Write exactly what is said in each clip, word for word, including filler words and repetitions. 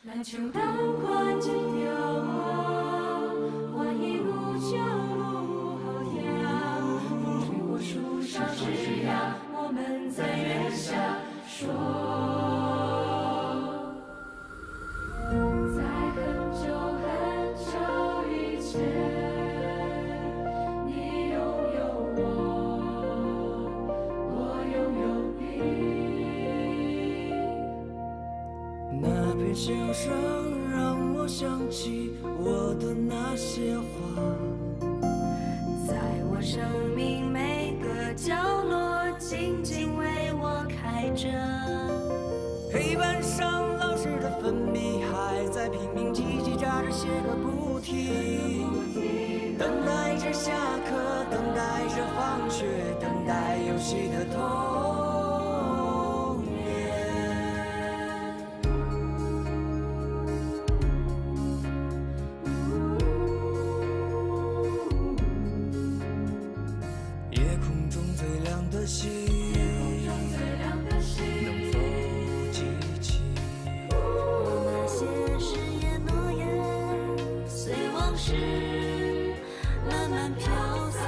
篮球灯宽几条啊，花一路小路好跳，风吹过树上枝桠，我们在月下说。在很久很久以前，你拥有我，我拥有你。 那片笑声让我想起我的那些话， 在我生命每个角落，静静为我开着。 黑板上老师的粉笔还在拼命叽叽喳喳写个不停，等待着下课，等待着放学，等待游戏的童年。夜空中最亮的星，能否记起我那些誓言诺言，随往事慢慢飘散。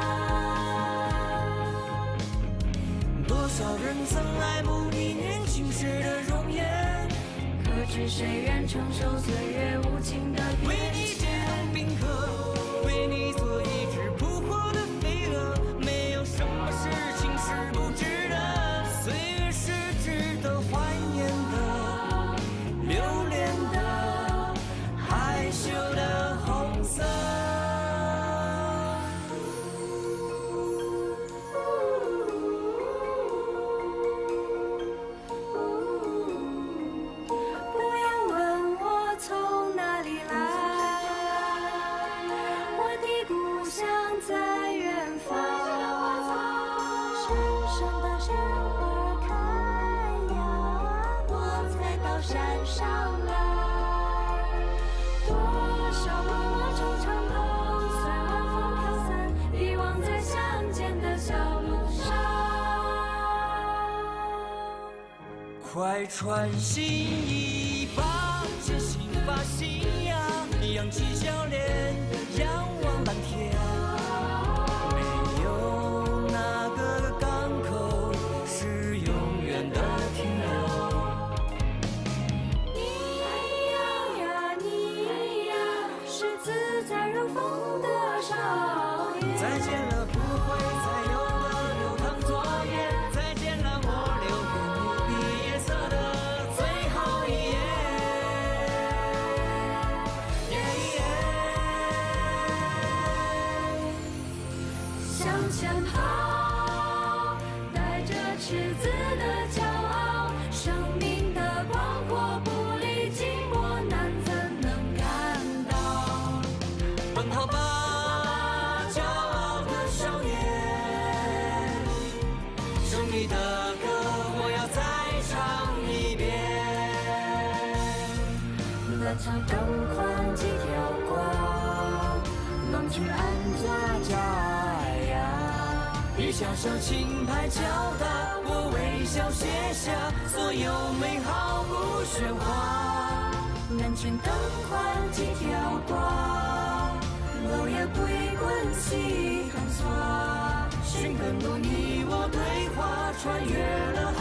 多少人曾爱慕你年轻时的容颜， 可知谁愿承受岁月无情的为变你借迁？ 用冰河，为你做一只扑火的飞蛾，没有什么事情是不值得，岁月是值得怀念的，留恋的，害羞的红色。 不要问我从哪里来，我的故乡在远方。山上的鲜花开呀，我才到山上来。多少默默惆怅头，随晚风飘散，遗忘在相见的小路上。 快穿新衣，把这新发信仰，扬起笑脸，仰望蓝天。没有哪个港口是永远的停留。 你呀呀，你呀，是自在如风的少年。 再见了，不会再有的流淌作业，再见了，我留给你毕业册的最后一页。耶耶向前跑，带着赤子的骄傲，生命的广阔不离寂寞，难怎能感到？ 奔跑吧，骄傲的少年，胜利的歌我要再唱一遍。 那条更宽几条光，能去安家家呀。 雨下小轻拍敲打，我微笑写下所有美好不喧哗。 南拳灯宽几条光，楼也归滚西探索， 寻根路，你我对话，穿越了